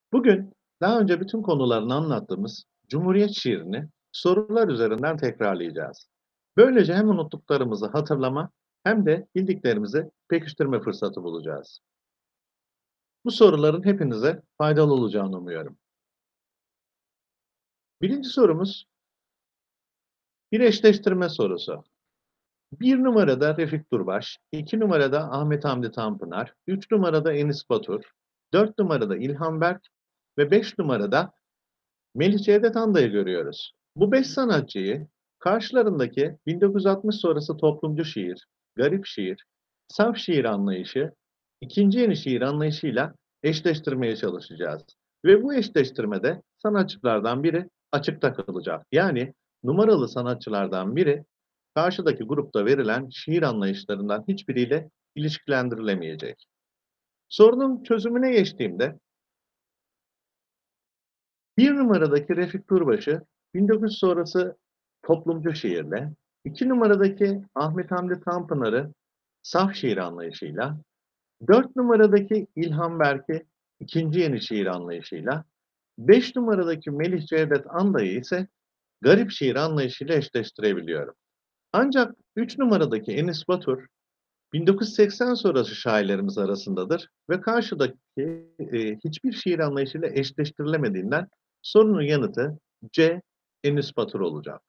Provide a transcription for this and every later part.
Bugün daha önce bütün konularını anlattığımız Cumhuriyet şiirini sorular üzerinden tekrarlayacağız. Böylece hem unuttuklarımızı hatırlama hem de bildiklerimizi pekiştirme fırsatı bulacağız. Bu soruların hepinize faydalı olacağını umuyorum. Birinci sorumuz bir eşleştirme sorusu. Bir numarada Refik Durbaş, 2 numarada Ahmet Hamdi Tanpınar, 3 numarada Enis Batur, 4 numarada İlhan Berk ve 5 numarada Melih Cevdet Anda'yı görüyoruz. Bu 5 sanatçıyı karşılarındaki 1960 sonrası toplumcu şiir, garip şiir, saf şiir anlayışı, ikinci yeni şiir anlayışıyla eşleştirmeye çalışacağız. Ve bu eşleştirmede sanatçılardan biri açıkta kalacak. Yani numaralı sanatçılardan biri karşıdaki grupta verilen şiir anlayışlarından hiçbiriyle ilişkilendirilemeyecek. Sorunun çözümüne geçtiğimde bir numaradaki Refik Turbaş'ı 1900 sonrası toplumcu şiirle, 2 numaradaki Ahmet Hamdi Tanpınar'ı saf şiir anlayışıyla, 4 numaradaki İlhan Berk'i ikinci yeni şiir anlayışıyla, 5 numaradaki Melih Cevdet Anda'yı ise garip şiir anlayışıyla eşleştirebiliyorum. Ancak 3 numaradaki Enis Batur 1980 sonrası şairlerimiz arasındadır ve karşıdaki hiçbir şiir anlayışıyla eşleştirilemediğinden sorunun yanıtı C. Enis Batur olacak.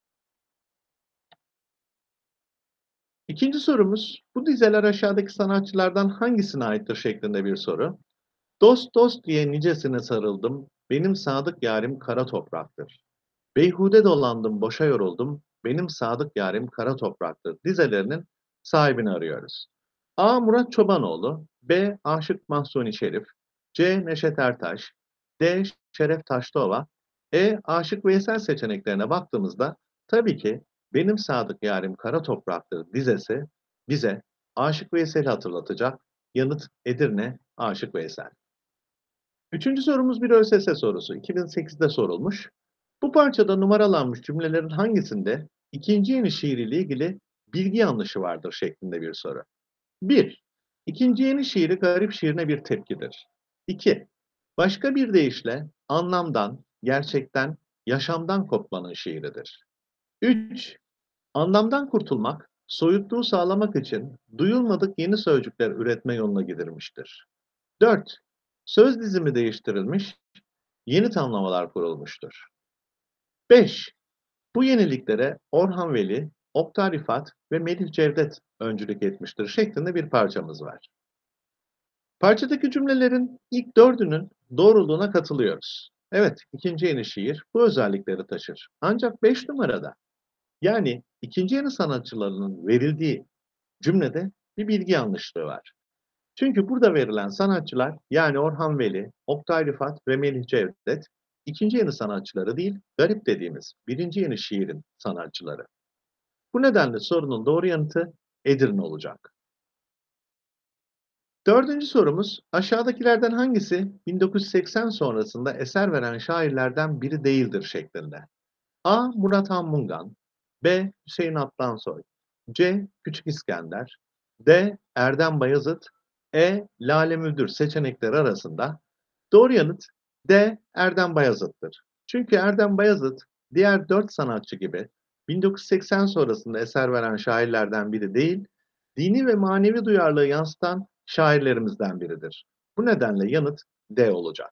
İkinci sorumuz, bu dizeler aşağıdaki sanatçılardan hangisine aittir şeklinde bir soru. Dost dost diye nicesine sarıldım, benim sadık yarim kara topraktır. Beyhude dolandım, boşa yoruldum, benim sadık yarim kara topraktır dizelerinin sahibini arıyoruz. A. Murat Çobanoğlu, B. Aşık Mahzuni Şerif, C. Neşet Ertaş, D. Şeref Taşlıova, E. Aşık Veysel seçeneklerine baktığımızda tabii ki benim sadık yarim kara topraktır dizesi bize Aşık Veysel'i hatırlatacak. Yanıt Edirne Aşık Veysel. Üçüncü sorumuz bir ÖSS sorusu. 2008'de sorulmuş. Bu parçada numaralanmış cümlelerin hangisinde ikinci yeni şiir ile ilgili bilgi yanlışı vardır şeklinde bir soru. 1. İkinci yeni şiiri garip şiirine bir tepkidir. 2. Başka bir deyişle anlamdan, gerçekten, yaşamdan kopmanın şiiridir. 3. Anlamdan kurtulmak, soyutluğu sağlamak için duyulmadık yeni sözcükler üretme yoluna gidilmiştir. 4. Söz dizimi değiştirilmiş, yeni tamlamalar kurulmuştur. 5. Bu yeniliklere Orhan Veli, Oktay Rifat ve Melih Cevdet öncülük etmiştir şeklinde bir parçamız var. Parçadaki cümlelerin ilk dördünün doğruluğuna katılıyoruz. Evet, ikinci yeni şiir bu özellikleri taşır. Ancak 5 numarada, yani ikinci yeni sanatçılarının verildiği cümlede bir bilgi yanlışlığı var. Çünkü burada verilen sanatçılar, yani Orhan Veli, Oktay Rifat ve Melih Cevdet, ikinci yeni sanatçıları değil, garip dediğimiz birinci yeni şiirin sanatçıları. Bu nedenle sorunun doğru yanıtı Edirne olacak. Dördüncü sorumuz, aşağıdakilerden hangisi 1980 sonrasında eser veren şairlerden biri değildir şeklinde. A. Murat Han Mungan, B. Hüseyin Atlansoy, C. Küçük İskender, D. Erdem Bayazıt, E. Lale Müldür seçenekleri arasında doğru yanıt D. Erdem Bayazıt'tır. Çünkü Erdem Bayazıt diğer 4 sanatçı gibi 1980 sonrasında eser veren şairlerden biri değil, dini ve manevi duyarlılığı yansıtan şairlerimizden biridir. Bu nedenle yanıt D olacak.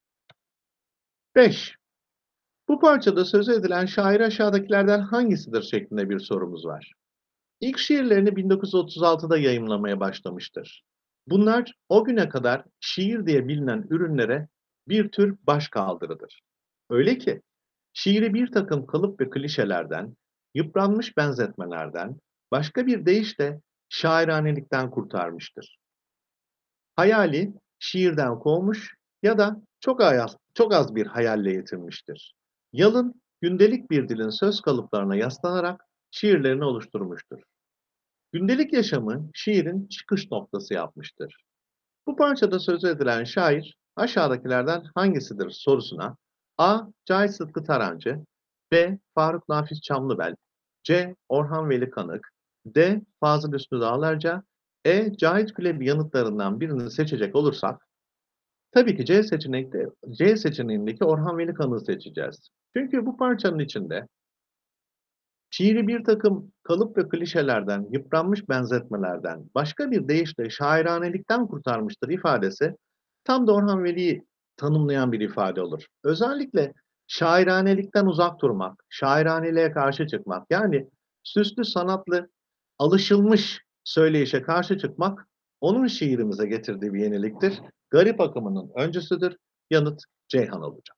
5. Bu parçada sözü edilen şair aşağıdakilerden hangisidir şeklinde bir sorumuz var. İlk şiirlerini 1936'da yayımlamaya başlamıştır. Bunlar o güne kadar şiir diye bilinen ürünlere bir tür başkaldırıdır. Öyle ki şiiri bir takım kalıp ve klişelerden, yıpranmış benzetmelerden, başka bir deyişle şairanelikten kurtarmıştır. Hayali şiirden kovmuş ya da çok az bir hayalle yetinmiştir. Yalın, gündelik bir dilin söz kalıplarına yaslanarak şiirlerini oluşturmuştur. Gündelik yaşamı şiirin çıkış noktası yapmıştır. Bu parçada söz edilen şair aşağıdakilerden hangisidir sorusuna A. Cahit Sıtkı Tarancı, B. Faruk Nafiz Çamlıbel, C. Orhan Veli Kanık, D. Fazıl Hüsnü Dağlarca, E. Cahit Külebi yanıtlarından birini seçecek olursak Tabii ki C seçeneğindeki Orhan Veli Kanık'ı seçeceğiz. Çünkü bu parçanın içinde şiiri bir takım kalıp ve klişelerden, yıpranmış benzetmelerden, başka bir deyişle şairanelikten kurtarmıştır ifadesi tam da Orhan Veli'yi tanımlayan bir ifade olur. Özellikle şairanelikten uzak durmak, şairaneliğe karşı çıkmak, yani süslü sanatlı, alışılmış söyleyişe karşı çıkmak onun şiirimize getirdiği bir yeniliktir. Garip akımının öncüsüdür. Yanıt Ceyhan olacak.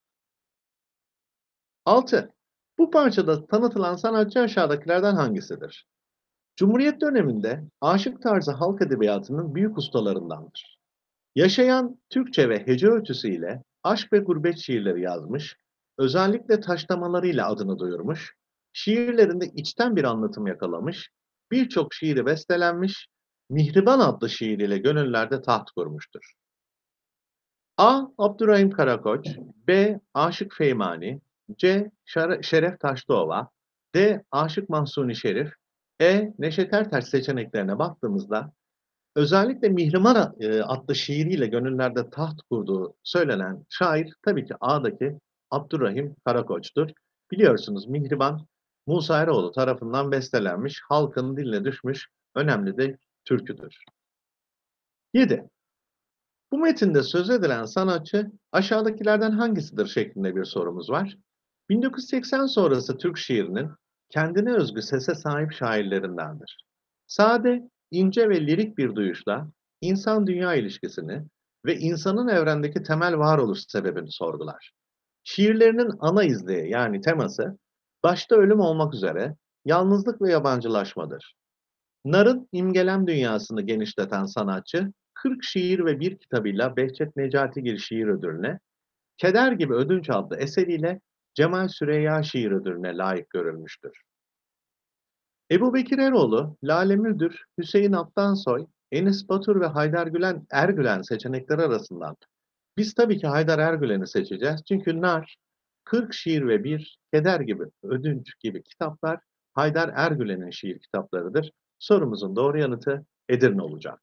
6. Bu parçada tanıtılan sanatçı aşağıdakilerden hangisidir? Cumhuriyet döneminde aşık tarzı halk edebiyatının büyük ustalarındandır. Yaşayan Türkçe ve hece ölçüsüyle aşk ve gurbet şiirleri yazmış, özellikle taşlamalarıyla adını duyurmuş, şiirlerinde içten bir anlatım yakalamış, birçok şiiri bestelenmiş, Mihriban adlı şiiriyle gönüllerde taht kurmuştur. A. Abdurrahim Karakoç, B. Aşık Feymani, C. Şeref Taşlıova, D. Aşık Mahsuni Şerif, Neşet Ertaş seçeneklerine baktığımızda özellikle Mihrimah adlı şiiriyle gönüllerde taht kurduğu söylenen şair tabii ki A'daki Abdurrahim Karakoç'tur. Biliyorsunuz Mihriban Musa Eroğlu tarafından bestelenmiş, halkın diline düşmüş önemli de türküdür. 7. Bu metinde söz edilen sanatçı aşağıdakilerden hangisidir şeklinde bir sorumuz var. 1980 sonrası Türk şiirinin kendine özgü sese sahip şairlerindendir. Sade, ince ve lirik bir duyuşla insan-dünya ilişkisini ve insanın evrendeki temel varoluş sebebini sorgular. Şiirlerinin ana izlehi yani teması, başta ölüm olmak üzere yalnızlık ve yabancılaşmadır. Nar'ın imgelem dünyasını genişleten sanatçı, 40 şiir ve bir kitabıyla Behçet Necatigil Şiir Ödülü'ne, Keder gibi Ödünç adlı eseriyle Cemal Süreyya Şiir Ödülü'ne layık görülmüştür. Ebubekir Eroğlu, Lale Müldür, Hüseyin Altansoy, Enis Batur ve Haydar Ergülen seçenekleri arasından biz tabii ki Haydar Ergülen'i seçeceğiz. Çünkü Nar, 40 şiir ve bir, Keder gibi, Ödünç gibi kitaplar Haydar Ergülen'in şiir kitaplarıdır. Sorumuzun doğru yanıtı Edirne olacak.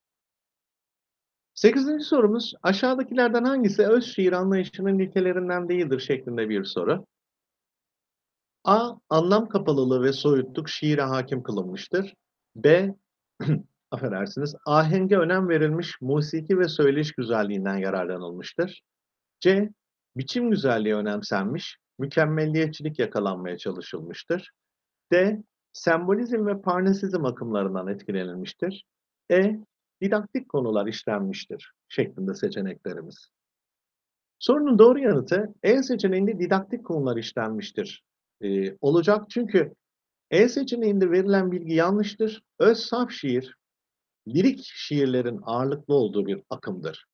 8. sorumuz aşağıdakilerden hangisi öz şiir anlayışının ilkelerinden değildir şeklinde bir soru. A. Anlam kapalılığı ve soyutluk şiire hakim kılınmıştır. B. Affedersiniz. Ahenge önem verilmiş musiki ve söyleyiş güzelliğinden yararlanılmıştır. C. Biçim güzelliği önemsenmiş, mükemmelliyetçilik yakalanmaya çalışılmıştır. D. Sembolizm ve parnasizm akımlarından etkilenilmiştir. Didaktik konular işlenmiştir şeklinde seçeneklerimiz. Sorunun doğru yanıtı seçeneğinde didaktik konular işlenmiştir olacak. Çünkü seçeneğinde verilen bilgi yanlıştır. Öz saf şiir, lirik şiirlerin ağırlıklı olduğu bir akımdır.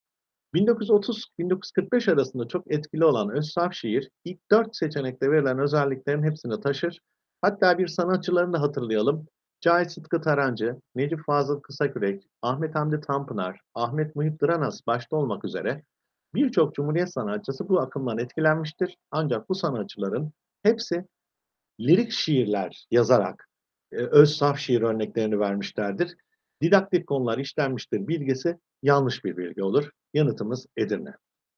1930-1945 arasında çok etkili olan öz saf şiir, ilk 4 seçenekte verilen özelliklerin hepsini taşır. Hatta bir sanatçılarını da hatırlayalım. Cahit Sıtkı Tarancı, Necip Fazıl Kısakürek, Ahmet Hamdi Tanpınar, Ahmet Muhip Dıranas başta olmak üzere birçok Cumhuriyet sanatçısı bu akımdan etkilenmiştir. Ancak bu sanatçıların hepsi lirik şiirler yazarak öz saf şiir örneklerini vermişlerdir. Didaktik konular işlenmiştir bilgisi yanlış bir bilgi olur. Yanıtımız Edirne.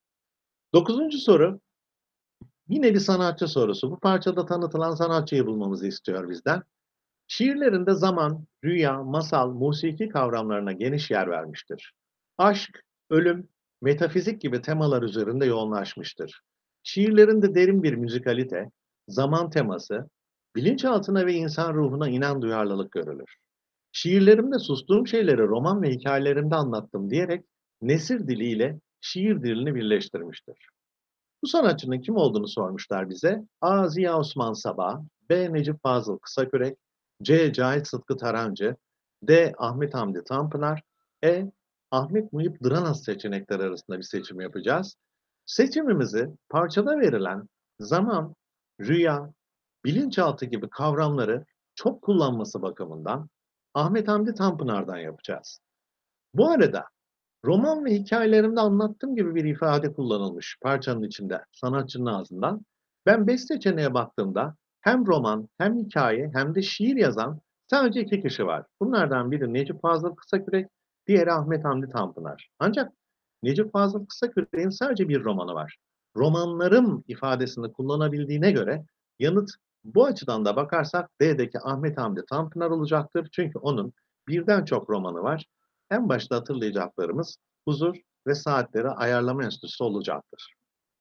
9. soru yine bir sanatçı sorusu. Bu parçada tanıtılan sanatçıyı bulmamızı istiyor bizden. Şiirlerinde zaman, rüya, masal, musiki kavramlarına geniş yer vermiştir. Aşk, ölüm, metafizik gibi temalar üzerinde yoğunlaşmıştır. Şiirlerinde derin bir müzikalite, zaman teması, bilinçaltına ve insan ruhuna inen duyarlılık görülür. Şiirlerimde sustuğum şeyleri roman ve hikayelerimde anlattım diyerek nesir diliyle şiir dilini birleştirmiştir. Bu sanatçının kim olduğunu sormuşlar bize. A. Ziya Osman Sabah, B. Necip Fazıl Kısakürek, C. Cahit Sıtkı Tarancı, D. Ahmet Hamdi Tanpınar, Ahmet Muhip Dıranas seçenekleri arasında bir seçim yapacağız. Seçimimizi parçada verilen zaman, rüya, bilinçaltı gibi kavramları çok kullanması bakımından Ahmet Hamdi Tanpınar'dan yapacağız. Bu arada roman ve hikâyelerimde anlattığım gibi bir ifade kullanılmış parçanın içinde sanatçının ağzından. Ben 5 seçeneğe baktığımda hem roman hem hikâye hem de şiir yazan sadece 2 kişi var. Bunlardan biri Necip Fazıl Kısakürek, diğeri Ahmet Hamdi Tanpınar. Ancak Necip Fazıl Kısaküre'nin sadece bir romanı var. Romanlarım ifadesini kullanabildiğine göre yanıt bu açıdan da bakarsak D'deki Ahmet Hamdi Tanpınar olacaktır. Çünkü onun birden çok romanı var. En başta hatırlayacaklarımız Huzur ve Saatleri Ayarlama Enstitüsü olacaktır.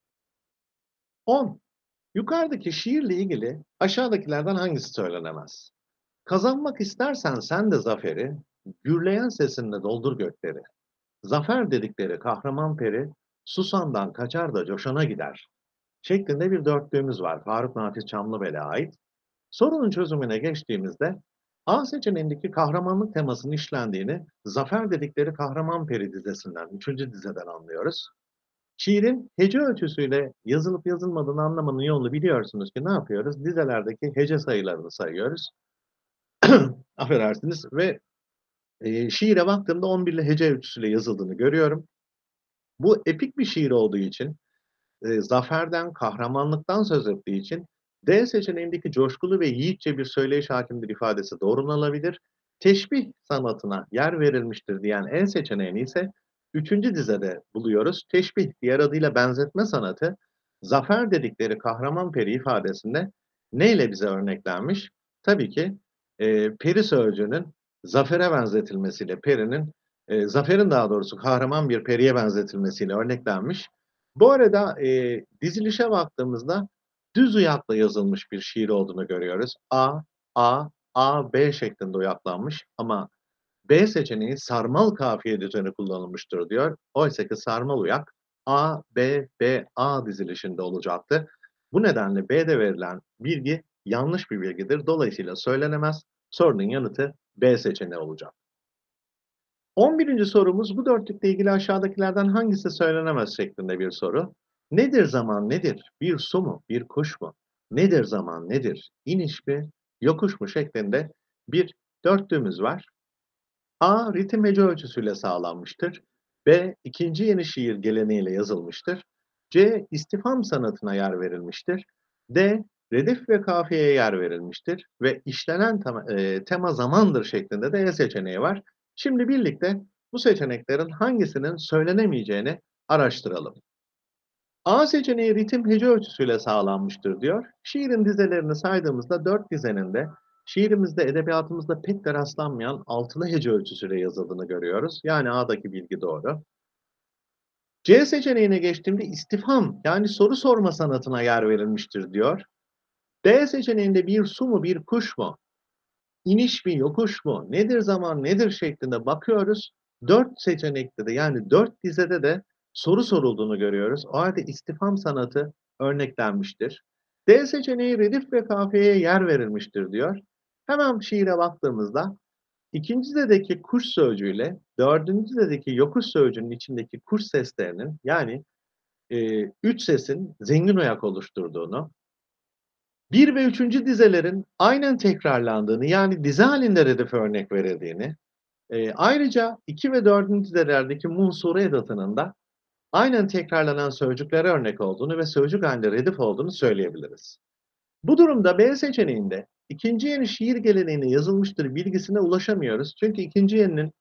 10. Yukarıdaki şiirle ilgili aşağıdakilerden hangisi söylenemez? Kazanmak istersen sen de zaferi, gürleyen sesinle doldur gökleri. Zafer dedikleri kahraman peri, Susam'dan kaçar da coşana gider. Şeklinde bir dörtlüğümüz var Faruk Nafiz Çamlıbel'e ait. Sorunun çözümüne geçtiğimizde A seçeneğindeki kahramanlık temasının işlendiğini Zafer dedikleri kahraman peri dizesinden, 3. dizeden anlıyoruz. Şiirin hece ölçüsüyle yazılıp yazılmadığını anlamanın yolunu biliyorsunuz ki ne yapıyoruz? Dizelerdeki hece sayılarını sayıyoruz. Affedersiniz ve şiire baktığımda 11'li hece ölçüsüyle yazıldığını görüyorum. Bu epik bir şiir olduğu için, zaferden, kahramanlıktan söz ettiği için D seçeneğindeki coşkulu ve yiğitçe bir söyleyiş hakimdir ifadesi doğrulanabilir. Teşbih sanatına yer verilmiştir diyen E seçeneğini ise 3. dizede buluyoruz. Teşbih, diğer adıyla benzetme sanatı, zafer dedikleri kahraman peri ifadesinde neyle bize örneklenmiş? Tabii ki peri sözcüğünün zafere benzetilmesiyle, perinin, zaferin daha doğrusu kahraman bir periye benzetilmesiyle örneklenmiş. Bu arada dizilişe baktığımızda düz uyakla yazılmış bir şiir olduğunu görüyoruz. A, A, A, B şeklinde uyaklanmış ama B seçeneği sarmal kafiye düzeni kullanılmıştır diyor. Oysa ki sarmal uyak A, B, B, A dizilişinde olacaktı. Bu nedenle B'de verilen bilgi yanlış bir bilgidir. Dolayısıyla söylenemez. Sorunun yanıtı B seçeneği olacak. 11. sorumuz bu dörtlükle ilgili aşağıdakilerden hangisi söylenemez şeklinde bir soru. Nedir zaman nedir? Bir su mu? Bir kuş mu? Nedir zaman nedir? İniş mi? Yokuş mu? Şeklinde bir dörtlüğümüz var. A. Ritim hece ölçüsüyle sağlanmıştır. B. İkinci yeni şiir geleneğiyle yazılmıştır. C. İstifham sanatına yer verilmiştir. D. Redif ve kafiyeye yer verilmiştir. Ve işlenen tema zamandır şeklinde de E seçeneği var. Şimdi birlikte bu seçeneklerin hangisinin söylenemeyeceğini araştıralım. A seçeneği ritim hece ölçüsüyle sağlanmıştır diyor. Şiirin dizelerini saydığımızda 4 dizenin de şiirimizde, edebiyatımızda pek de rastlanmayan altılı hece ölçüsüyle yazıldığını görüyoruz. Yani A'daki bilgi doğru. C seçeneğine geçtiğimde istifham yani soru sorma sanatına yer verilmiştir diyor. D seçeneğinde bir su mu bir kuş mu? İniş mi yokuş mu? Nedir zaman nedir şeklinde bakıyoruz. 4 seçenekte de yani 4 dizede de soru sorulduğunu görüyoruz. O halde istifham sanatı örneklenmiştir. D seçeneği redif ve kafiyeye yer verilmiştir diyor. Hemen şiire baktığımızda ikinci dizedeki kuş sözcüğüyle dördüncü dizedeki yokuş sözcüğünün içindeki kuş seslerinin yani 3 sesin zengin oyak oluşturduğunu, 1 ve 3. dizelerin aynen tekrarlandığını yani dizi halinde redif örnek verildiğini, ayrıca 2 ve 4. dizelerdeki munsure edatının da aynen tekrarlanan sözcüklere örnek olduğunu ve sözcük halinde redif olduğunu söyleyebiliriz. Bu durumda B seçeneğinde ikinci yeni şiir geleneğine yazılmıştır bilgisine ulaşamıyoruz. Çünkü ikinci yeninin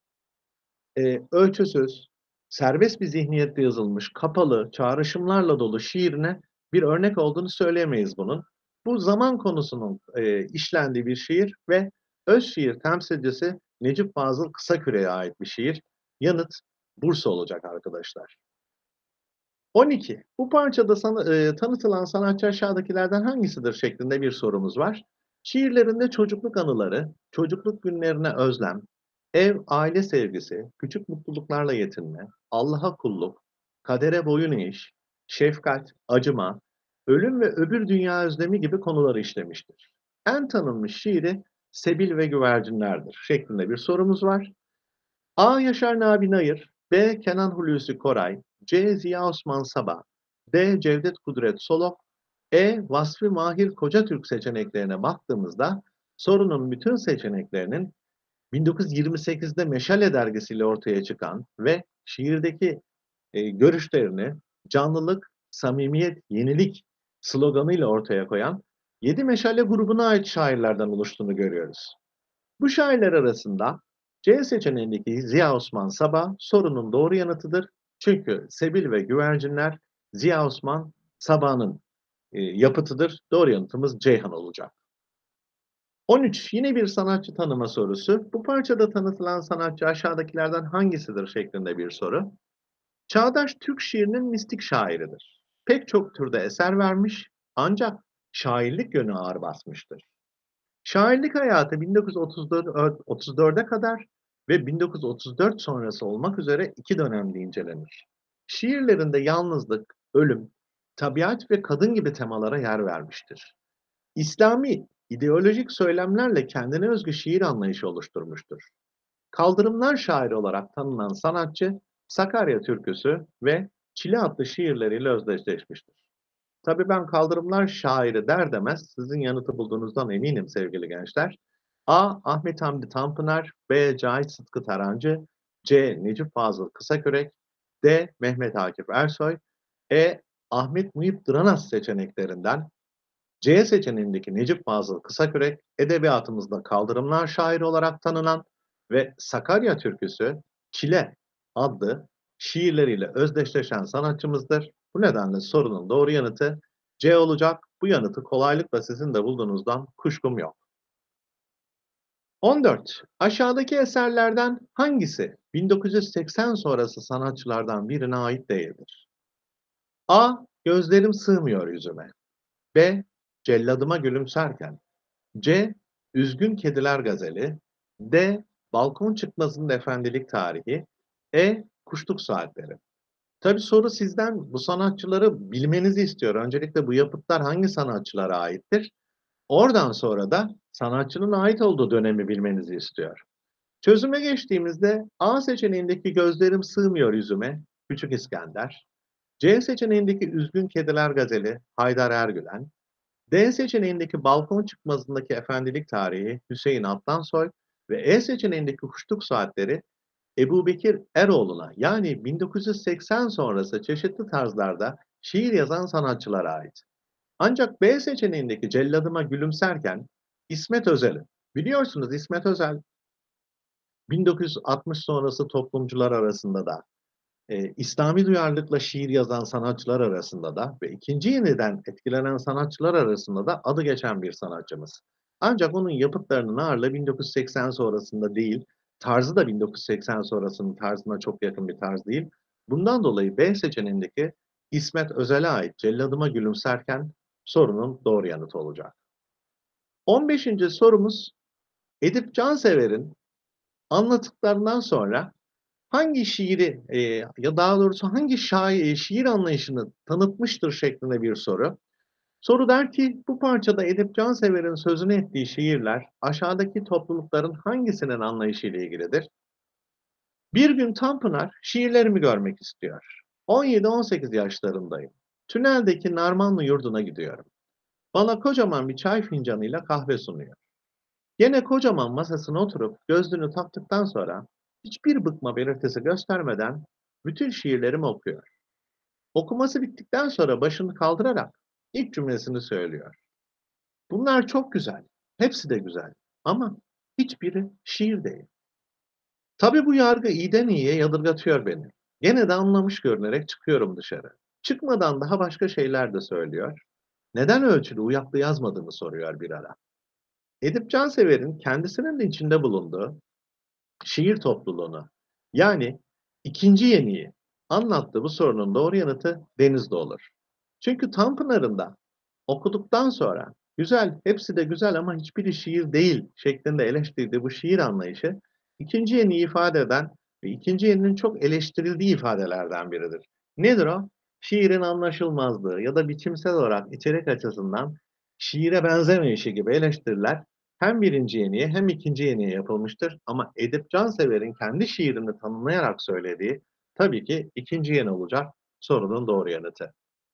ölçüsüz, serbest bir zihniyette yazılmış, kapalı, çağrışımlarla dolu şiirine bir örnek olduğunu söyleyemeyiz bunun. Bu zaman konusunun işlendiği bir şiir ve öz şiir temsilcisi Necip Fazıl Kısaküre'ye ait bir şiir. Yanıt Bursa olacak arkadaşlar. 12. Bu parçada tanıtılan sanatçı aşağıdakilerden hangisidir şeklinde bir sorumuz var. Şiirlerinde çocukluk anıları, çocukluk günlerine özlem, ev, aile sevgisi, küçük mutluluklarla yetinme, Allah'a kulluk, kadere boyun eğiş, şefkat, acıma, ölüm ve öbür dünya özlemi gibi konuları işlemiştir. En tanınmış şiiri Sebil ve Güvercinlerdir şeklinde bir sorumuz var. A. Yaşar Nabi Nayır, B. Kenan Hulusi Koray, C. Ziya Osman Sabah, D. Cevdet Kudret Solok, E. Vasfi Mahir Kocatürk seçeneklerine baktığımızda sorunun bütün seçeneklerinin 1928'de Meşale dergisiyle ortaya çıkan ve şiirdeki görüşlerini canlılık, samimiyet, yenilik sloganıyla ortaya koyan 7 Meşale grubuna ait şairlerden oluştuğunu görüyoruz. Bu şairler arasında C seçeneğindeki Ziya Osman Sabah sorunun doğru yanıtıdır. Çünkü Sebil ve Güvercinler Ziya Osman Sabah'ın yapıtıdır. Doğru yanıtımız Ceyhan olacak. 13. Yine bir sanatçı tanıma sorusu. Bu parçada tanıtılan sanatçı aşağıdakilerden hangisidir şeklinde bir soru. Çağdaş Türk şiirinin mistik şairidir. Pek çok türde eser vermiş ancak şairlik yönü ağır basmıştır. Şairlik hayatı 1934'e kadar ve 1934 sonrası olmak üzere iki dönemde incelenir. Şiirlerinde yalnızlık, ölüm, tabiat ve kadın gibi temalara yer vermiştir. İslami, ideolojik söylemlerle kendine özgü şiir anlayışı oluşturmuştur. Kaldırımlar şairi olarak tanınan sanatçı, Sakarya Türküsü ve Çile adlı şiirleriyle özdeşleşmiştir. Tabii ben kaldırımlar şairi der demez sizin yanıtı bulduğunuzdan eminim sevgili gençler. A. Ahmet Hamdi Tanpınar, B. Cahit Sıtkı Tarancı, C. Necip Fazıl Kısakürek, D. Mehmet Akif Ersoy, E. Ahmet Muhip Dıranas seçeneklerinden C seçeneğindeki Necip Fazıl Kısakürek, edebiyatımızda kaldırımlar şairi olarak tanınan ve Sakarya Türküsü, Çile adlı şiirleriyle özdeşleşen sanatçımızdır. Bu nedenle sorunun doğru yanıtı C olacak. Bu yanıtı kolaylıkla sizin de bulduğunuzdan kuşkum yok. 14. Aşağıdaki eserlerden hangisi 1980 sonrası sanatçılardan birine ait değildir? A. Gözlerim sığmıyor yüzüme. B. Celladıma gülümserken. C. Üzgün Kediler Gazeli. D. Balkon Çıkmaz'ın Efendilik Tarihi. E. Kuşluk Saatleri. Tabii soru sizden bu sanatçıları bilmenizi istiyor. Öncelikle bu yapıtlar hangi sanatçılara aittir? Oradan sonra da sanatçının ait olduğu dönemi bilmenizi istiyor. Çözüme geçtiğimizde A seçeneğindeki gözlerim sığmıyor yüzüme Küçük İskender, C seçeneğindeki Üzgün Kediler Gazeli Haydar Ergülen, D seçeneğindeki balkon çıkmazındaki efendilik tarihi Hüseyin Atlansoy ve E seçeneğindeki kuşluk saatleri Ebubekir Eroğlu'na yani 1980 sonrası çeşitli tarzlarda şiir yazan sanatçılara ait. Ancak B seçeneğindeki Celladıma Gülümserken İsmet Özel'in, biliyorsunuz İsmet Özel 1960 sonrası toplumcular arasında da İslami duyarlılıkla şiir yazan sanatçılar arasında da ve ikinci yeniden etkilenen sanatçılar arasında da adı geçen bir sanatçımız. Ancak onun yapıtlarının ağırlığı 1980 sonrasında değil, tarzı da 1980 sonrasının tarzına çok yakın bir tarz değil. Bundan dolayı B seçeneğindeki İsmet Özel'e ait Celladıma Gülümserken sorunun doğru yanıtı olacak. 15. sorumuz Edip Cansever'in anlattıklarından sonra hangi şiiri ya daha doğrusu hangi şiir anlayışını tanıtmıştır şeklinde bir soru. Soru der ki bu parçada Edip Cansever'in sözünü ettiği şiirler aşağıdaki toplulukların hangisinin anlayışıyla ilgilidir? Bir gün Tanpınar şiirlerimi görmek istiyor. 17-18 yaşlarındayım. Tüneldeki Narmanlı yurduna gidiyorum. Bana kocaman bir çay fincanıyla kahve sunuyor. Yine kocaman masasına oturup gözlüğünü taktıktan sonra hiçbir bıkma belirtisi göstermeden bütün şiirlerimi okuyor. Okuması bittikten sonra başını kaldırarak ilk cümlesini söylüyor. Bunlar çok güzel, hepsi de güzel ama hiçbiri şiir değil. Tabii bu yargı iyiden iyiye yadırgatıyor beni. Gene de anlamış görünerek çıkıyorum dışarı. Çıkmadan daha başka şeyler de söylüyor. Neden ölçülü uyaklı yazmadığını soruyor bir ara. Edip Cansever'in kendisinin de içinde bulunduğu şiir topluluğunu yani ikinci yeniyi anlattığı bu sorunun doğru yanıtı Denizli olur. Çünkü Tanpınar'ın da okuduktan sonra güzel, hepsi de güzel ama hiçbiri şiir değil şeklinde eleştirdiği bu şiir anlayışı ikinci yeniyi ifade eden ve ikinci yeninin çok eleştirildiği ifadelerden biridir. Nedir o? Şiirin anlaşılmazlığı ya da biçimsel olarak içerik açısından şiire benzemeyişi gibi eleştiriler hem birinci yeniye hem ikinci yeniye yapılmıştır. Ama Edip Cansever'in kendi şiirini tanımlayarak söylediği tabii ki ikinci yeni olacak sorunun doğru yanıtı.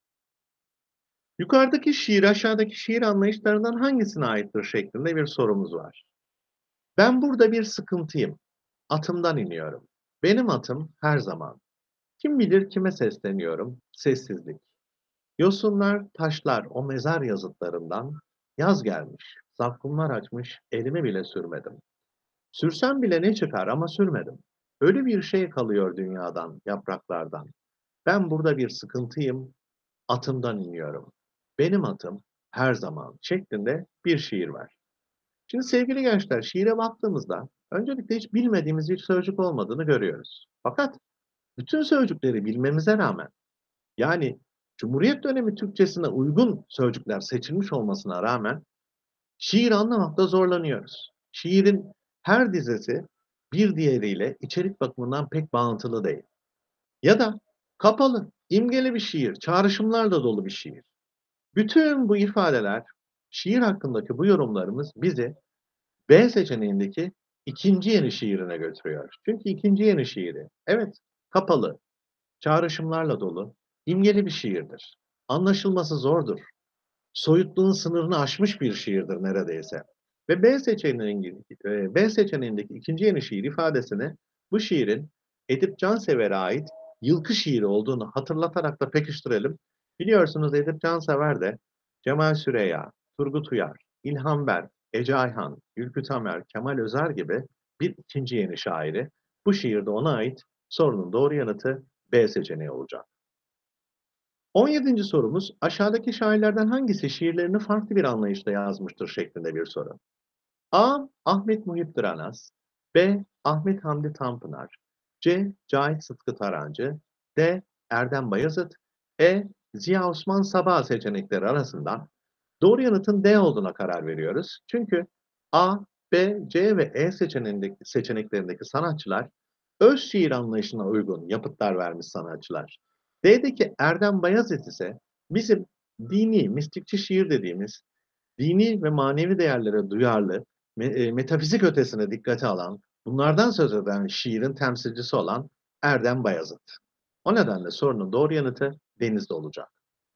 Yukarıdaki şiir aşağıdaki şiir anlayışlarından hangisine aittir şeklinde bir sorumuz var. Ben burada bir sıkıntıyım. Atımdan iniyorum. Benim atım her zaman. Kim bilir kime sesleniyorum? Sessizlik. Yosunlar, taşlar o mezar yazıtlarından yaz gelmiş. Zakkumlar açmış, elimi bile sürmedim. Sürsem bile ne çıkar ama sürmedim. Ölü bir şey kalıyor dünyadan, yapraklardan. Ben burada bir sıkıntıyım, atımdan iniyorum. Benim atım her zaman şeklinde bir şiir var. Şimdi sevgili gençler, şiire baktığımızda öncelikle hiç bilmediğimiz bir sözcük olmadığını görüyoruz. Fakat bütün sözcükleri bilmemize rağmen, yani Cumhuriyet dönemi Türkçesine uygun sözcükler seçilmiş olmasına rağmen şiir anlamakta zorlanıyoruz. Şiirin her dizesi bir diğeriyle içerik bakımından pek bağıntılı değil. Ya da kapalı, imgeli bir şiir, çağrışımlarla dolu bir şiir. Bütün bu ifadeler, şiir hakkındaki bu yorumlarımız bizi B seçeneğindeki ikinci yeni şiirine götürüyor. Çünkü ikinci yeni şiiri, evet, kapalı, çağrışımlarla dolu, imgeli bir şiirdir. Anlaşılması zordur. Soyutluğun sınırını aşmış bir şiirdir neredeyse. Ve B seçeneğindeki ikinci yeni şiir ifadesini bu şiirin Edip Cansever'e ait yılkı şiiri olduğunu hatırlatarak da pekiştirelim. Biliyorsunuz Edip Cansever de Cemal Süreya, Turgut Uyar, İlhan Berk, Ece Ayhan, Ülkü Tamer, Kemal Özer gibi bir ikinci yeni şairi. Bu şiirde ona ait sorunun doğru yanıtı B seçeneği olacak. 17. sorumuz, aşağıdaki şairlerden hangisi şiirlerini farklı bir anlayışla yazmıştır şeklinde bir soru. A. Ahmet Muhip Dranaz, B. Ahmet Hamdi Tanpınar, C. Cahit Sıtkı Tarancı, D. Erdem Bayazıt, E. Ziya Osman Sabah seçenekleri arasından doğru yanıtın D olduğuna karar veriyoruz. Çünkü A, B, C ve E seçeneklerindeki sanatçılar öz şiir anlayışına uygun yapıtlar vermiş sanatçılar. D'deki Erdem Bayazıt ise bizim dini, mistikçi şiir dediğimiz dini ve manevi değerlere duyarlı, metafizik ötesine dikkate alan, bunlardan söz eden şiirin temsilcisi olan Erdem Bayazıt. O nedenle sorunun doğru yanıtı Denizli olacak.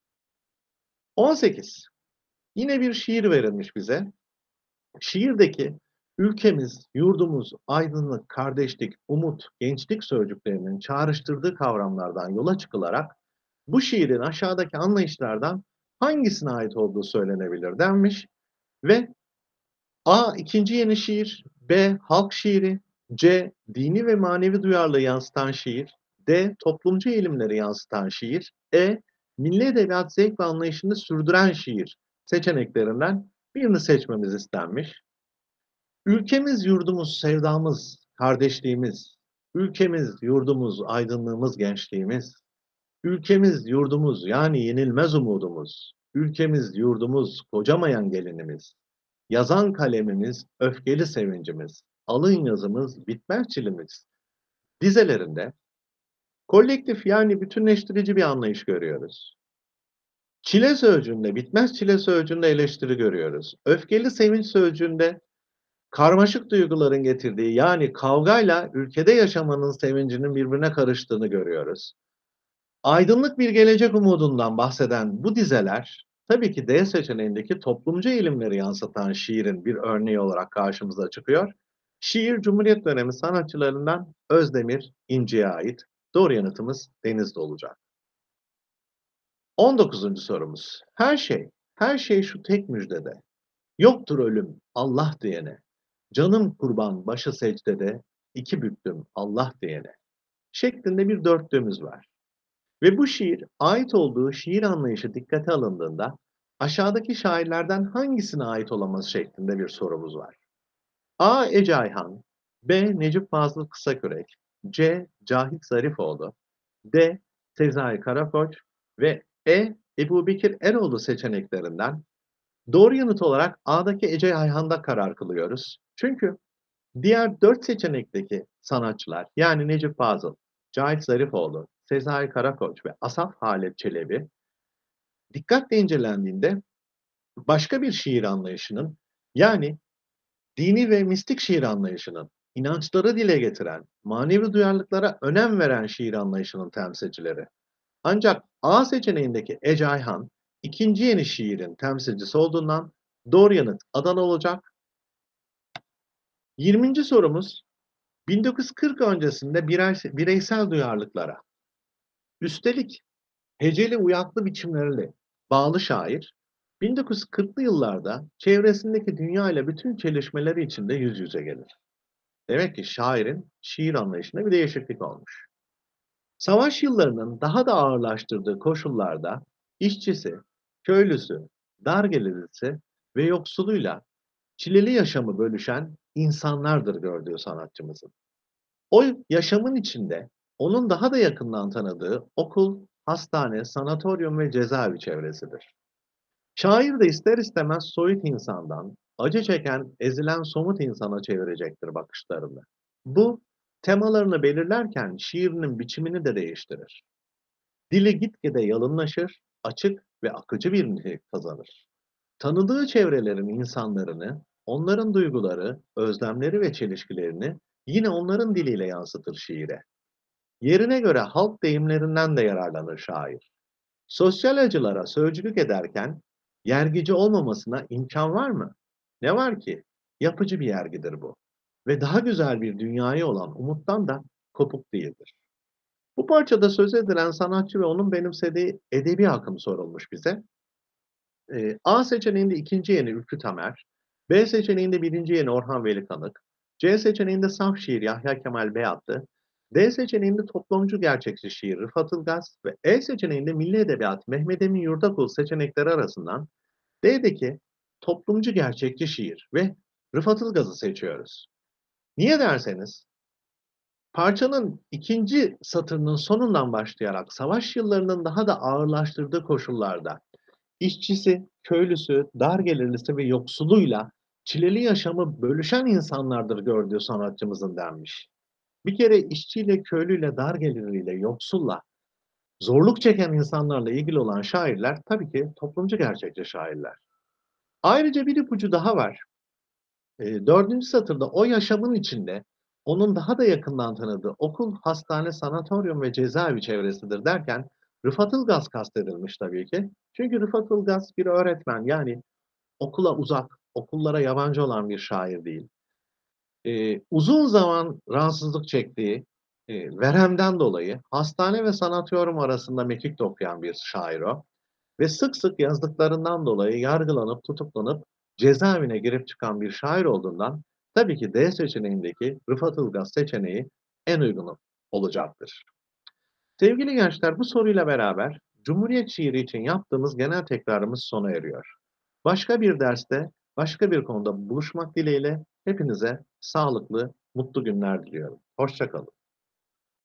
18. Yine bir şiir verilmiş bize. Şiirdeki ülkemiz, yurdumuz, aydınlık, kardeşlik, umut, gençlik sözcüklerinin çağrıştırdığı kavramlardan yola çıkılarak bu şiirin aşağıdaki anlayışlardan hangisine ait olduğu söylenebilir denmiş ve A. ikinci yeni şiir, B. Halk şiiri, C. Dini ve manevi duyarlılığı yansıtan şiir, D. Toplumcu eğilimleri yansıtan şiir, E. Milli edebiyat zevk ve anlayışını sürdüren şiir seçeneklerinden birini seçmemiz istenmiş. Ülkemiz, yurdumuz, sevdamız, kardeşliğimiz, ülkemiz, yurdumuz, aydınlığımız, gençliğimiz, ülkemiz, yurdumuz yani yenilmez umudumuz, ülkemiz, yurdumuz, kocamayan gelinimiz, yazan kalemimiz, öfkeli sevincimiz, alın yazımız, bitmez çilimiz dizelerinde kolektif yani bütünleştirici bir anlayış görüyoruz. Çile sözcüğünde, bitmez çile sözcüğünde eleştiri görüyoruz. Öfkeli sevinç sözcüğünde karmaşık duyguların getirdiği yani kavgayla ülkede yaşamanın sevincinin birbirine karıştığını görüyoruz. Aydınlık bir gelecek umudundan bahseden bu dizeler tabii ki D seçeneğindeki toplumcu eğilimleri yansıtan şiirin bir örneği olarak karşımıza çıkıyor. Şiir Cumhuriyet dönemi sanatçılarından Özdemir İnci'ye ait. Doğru yanıtımız Denizli olacak. 19. sorumuz. Her şey şu tek müjdede. Yoktur ölüm Allah diyene. Canım kurban başı secdede, iki büktüm Allah diyene. Şeklinde bir dörtlüğümüz var. Ve bu şiir, ait olduğu şiir anlayışı dikkate alındığında aşağıdaki şairlerden hangisine ait olamaz şeklinde bir sorumuz var. A. Ece Ayhan, B. Necip Fazıl Kısakürek, C. Cahit Zarifoğlu, D. Sezai Karakoç ve E. Ebubekir Eroğlu seçeneklerinden doğru yanıt olarak A'daki Ece Ayhan'da karar kılıyoruz. Çünkü diğer 4 seçenekteki sanatçılar yani Necip Fazıl, Cahit Zarifoğlu, Sezai Karakoç ve Asaf Halet Çelebi dikkatle incelendiğinde başka bir şiir anlayışının yani dini ve mistik şiir anlayışının inançları dile getiren, manevi duyarlılıklara önem veren şiir anlayışının temsilcileri. Ancak A seçeneğindeki Ece Ayhan ikinci yeni şiirin temsilcisi olduğundan doğru yanıt Adana olacak. 20. sorumuz 1940 öncesinde bireysel duyarlılıklara, üstelik heceli uyaklı biçimleriyle bağlı şair, 1940'lı yıllarda çevresindeki dünya ile bütün çelişmeleri içinde yüz yüze gelir. Demek ki şairin şiir anlayışında bir değişiklik olmuş. Savaş yıllarının daha da ağırlaştırdığı koşullarda işçisi, köylüsü, dargelirlisi ve yoksuluyla çileli yaşamı bölüşen insanlardır gördüğü sanatçımızın. O yaşamın içinde onun daha da yakından tanıdığı okul, hastane, sanatoryum ve cezaevi çevresidir. Şair de ister istemez soyut insandan, acı çeken, ezilen somut insana çevirecektir bakışlarını. Bu, temalarını belirlerken şiirinin biçimini de değiştirir. Dili gitgide yalınlaşır, açık ve akıcı bir nitelik kazanır. Tanıdığı çevrelerin insanlarını, onların duyguları, özlemleri ve çelişkilerini yine onların diliyle yansıtır şiire. Yerine göre halk deyimlerinden de yararlanır şair. Sosyal acılara sözcülük ederken yergici olmamasına imkan var mı? Ne var ki? Yapıcı bir yergidir bu. Ve daha güzel bir dünyaya olan umuttan da kopuk değildir. Bu parçada söz edilen sanatçı ve onun benimsediği edebi akım sorulmuş bize. A seçeneğinde ikinci yeni Ülkü Tamer, B seçeneğinde birinci yeni Orhan Veli Kanık, C seçeneğinde saf şiir Yahya Kemal Beyatlı, D seçeneğinde toplumcu gerçekçi şiir Rıfat Ilgaz ve E seçeneğinde milli edebiyat Mehmet Emin Yurdakul seçenekleri arasından D'deki toplumcu gerçekçi şiir ve Rıfat Ilgaz'ı seçiyoruz. Niye derseniz, parçanın ikinci satırının sonundan başlayarak savaş yıllarının daha da ağırlaştırdığı koşullarda işçisi, köylüsü, dar gelirlisi ve yoksuluyla çileli yaşamı bölüşen insanlardır gördüğü sanatçımızın denmiş. Bir kere işçiyle, köylüyle, dar gelirliyle, yoksulla, zorluk çeken insanlarla ilgili olan şairler tabii ki toplumcu gerçekçi şairler. Ayrıca bir ipucu daha var. Dördüncü satırda o yaşamın içinde onun daha da yakından tanıdığı okul, hastane, sanatoryum ve cezaevi çevresidir derken Rıfat Ilgaz kastedilmiş tabii ki. Çünkü Rıfat Ilgaz bir öğretmen, yani okula uzak, okullara yabancı olan bir şair değil. Uzun zaman rahatsızlık çektiği veremden dolayı hastane ve sanatoryum arasında mekik dokuyan bir şair o. Ve sık sık yazdıklarından dolayı yargılanıp tutuklanıp cezaevine girip çıkan bir şair olduğundan tabii ki D seçeneğindeki Rıfat Ilgaz seçeneği en uygunu olacaktır. Sevgili gençler, bu soruyla beraber Cumhuriyet şiiri için yaptığımız genel tekrarımız sona eriyor. Başka bir derste, başka bir konuda buluşmak dileğiyle hepinize sağlıklı, mutlu günler diliyorum. Hoşça kalın.